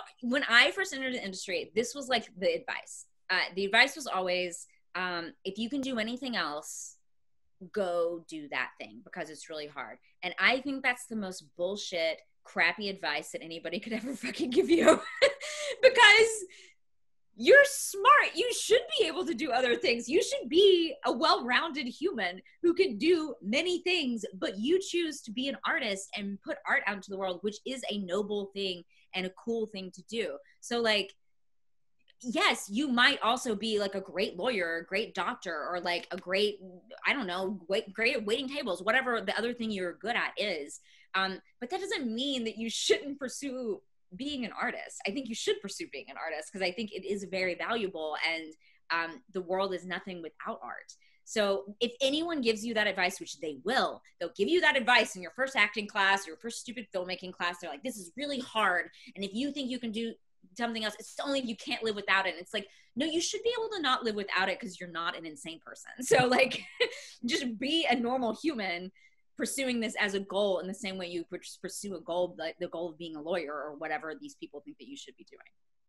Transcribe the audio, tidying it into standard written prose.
when I first entered the industry, this was like the advice. The advice was always, if you can do anything else, go do that thing because it's really hard. And I think that's the most bullshit, crappy advice that anybody could ever fucking give you. Because you're smart. You should be able to do other things. You should be a well-rounded human who can do many things, but you choose to be an artist and put art out into the world, which is a noble thing and a cool thing to do. So like, yes, you might also be like a great lawyer, a great doctor, or like a great, I don't know, great at waiting tables, whatever the other thing you're good at is. But that doesn't mean that you shouldn't pursue being an artist. I think you should pursue being an artist because I think it is very valuable, and the world is nothing without art. So if anyone gives you that advice, which they will, they'll give you that advice in your first acting class or your first stupid filmmaking class. They're like, this is really hard. And if you think you can do something else, it's only if you can't live without it. And it's like, no, you should be able to not live without it because you're not an insane person. So like, just be a normal human pursuing this as a goal in the same way you pursue a goal, like the goal of being a lawyer or whatever these people think that you should be doing.